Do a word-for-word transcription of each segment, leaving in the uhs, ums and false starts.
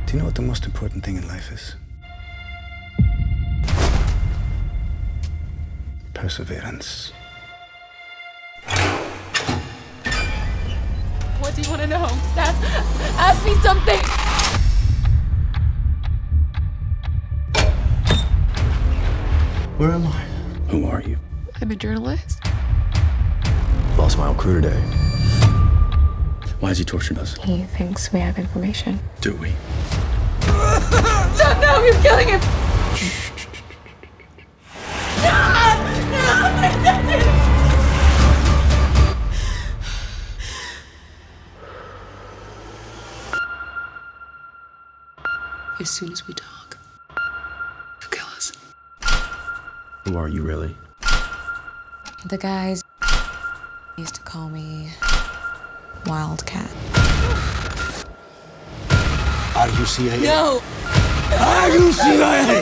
Do you know what the most important thing in life is? Perseverance. What do you want to know? Just ask, ask me something! Where am I? Who are you? I'm a journalist. Lost my whole crew today. Why has he tortured us? He thinks we have information. Do we? Don't know, you're killing him! No! No, please don't do this! As soon as we talk, you'll kill us. Who are you really? The guys used to call me Wildcat. Are you C I A? No! Are you C I A?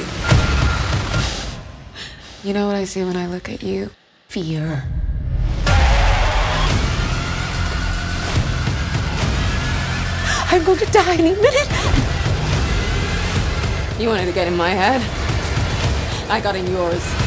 You know what I see when I look at you? Fear. I'm going to die any minute. You wanted to get in my head. I got in yours.